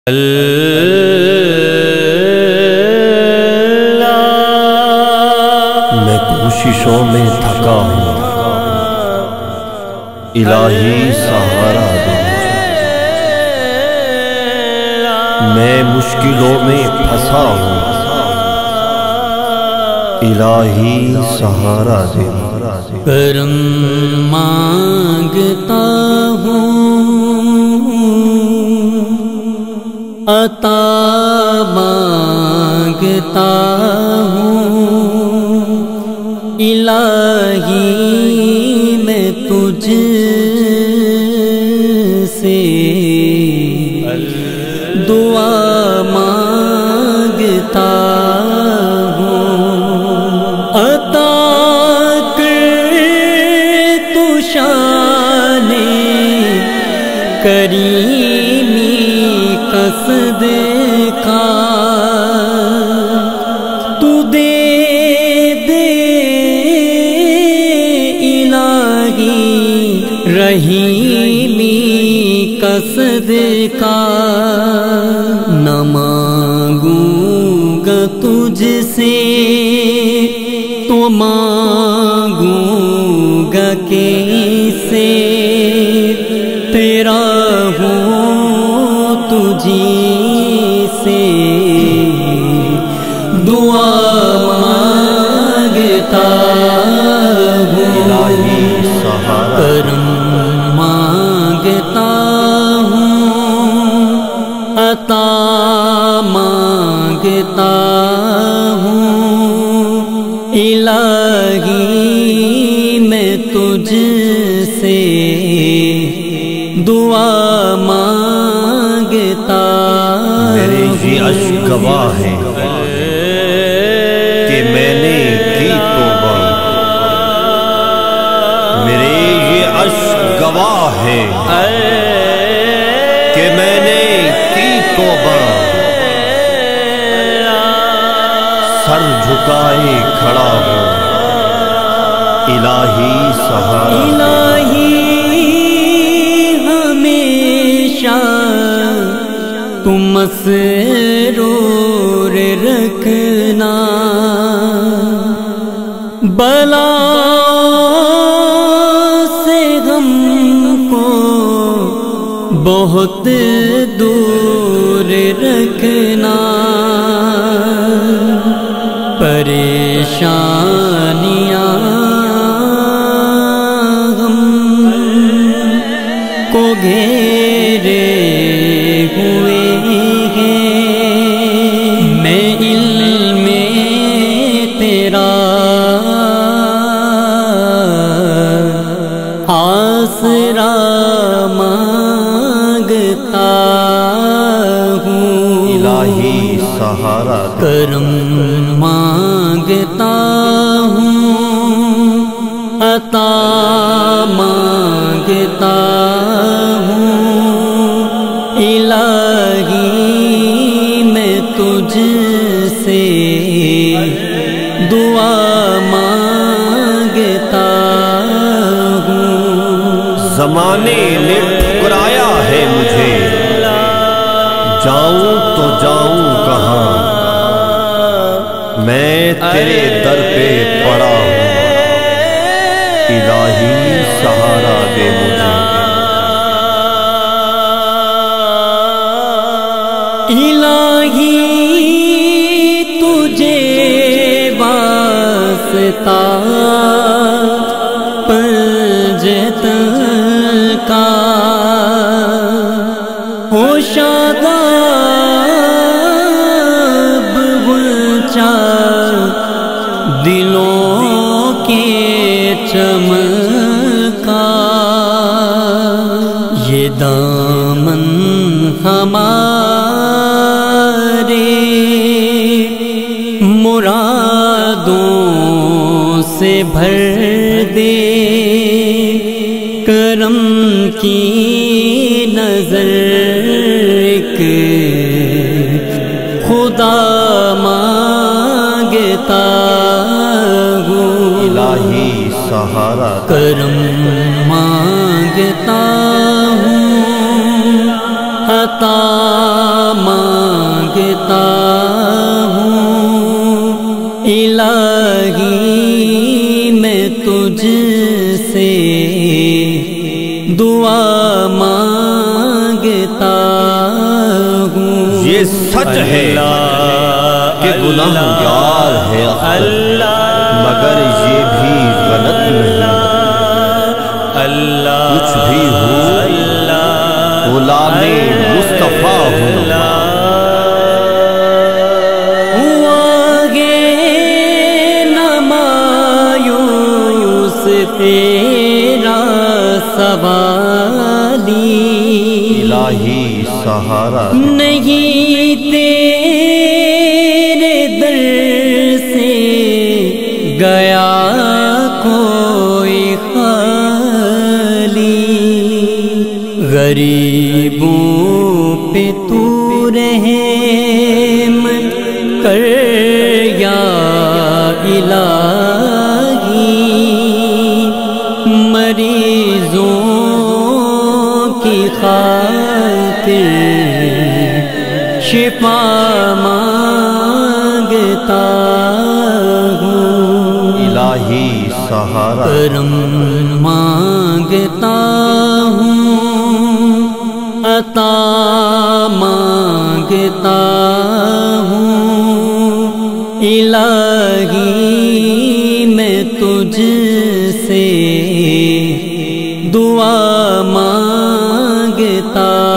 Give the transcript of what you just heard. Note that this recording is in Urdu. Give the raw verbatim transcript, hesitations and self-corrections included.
میں کوششوں میں تھکا ہوں، الہی سہارا دے مجھے۔ میں مشکلوں میں پھنسا ہوں، الہی سہارا دے مجھے۔ کرم مانگتا ہوں، عطا مانگتا ہوں، الہی میں تجھ سے دعا مانگتا ہوں۔ عطا کر تو شان کریمی قصد کا، تو دے دے الہی رحیمی قصد کا۔ نہ مانگوں گا تجھ سے تو مانگوں گا کیسے، تیرا ہوں تجھی سے دعا مانگتا ہوں، الہی سہارا کرم مانگتا ہوں، عطا مانگتا ہوں، الہی میں تجھ سے دعا مانگتا ہوں۔ میرے یہ اشک گواہ ہیں کہ میں نے کی توبہ، میرے یہ اشک گواہ ہیں کہ میں نے کی توبہ۔ سر جھکائے کھڑا ہوں، الہی سہارا دے۔ الہی ہمیشہ تم مسرور رکھنا، بلا سے ہم کو بہت دور رکھنا، پریشانیاں ہم کو گھیرے ہوئے ہیں، میں علم تیرا آسرا مانگتا ہوں، الہی سہارا دے۔ کرم مانگتا ہوں، عطا مانگتا ہوں، الہی میں تجھ سے دعا مانگتا ہوں۔ زمانے نے ٹھکرایا ہے مجھے، جاؤں تو جاؤں کہاں، میں تیرے در پہ پڑا ہوں، الہی سہارا دے مجھے۔ الہی تجھے واسطہ پنجت کا، ہو شاداب اونچا دلوں کے چمکا، یہ دامن ہمارے مرادوں سے بھر دے، کرم کی نظر ایک خدا مانگتا ہوں، الہی سہارا دے۔ کرم مانگتا ہوں، عطا مانگتا ہوں الہی میں تجھ سے دعا مانگتا ہوں. یہ سچ ہے کہ گناہگار ہے مگر یہ بھی غلط نہیں. کچھ بھی ہو غلام مصطفیٰ ہوں. تیرا سوالی الہی سہارا نہیں تیرے در سے گیا کوئی خالی. غریبوں پہ تو رحم کر یا الہی. مریضوں کی خاطر شفا مانگتا ہوں. الہی سہارا کرم مانگتا ہوں عطا مانگتا ہوں. الہی میں تجھ سے دعا مانگتا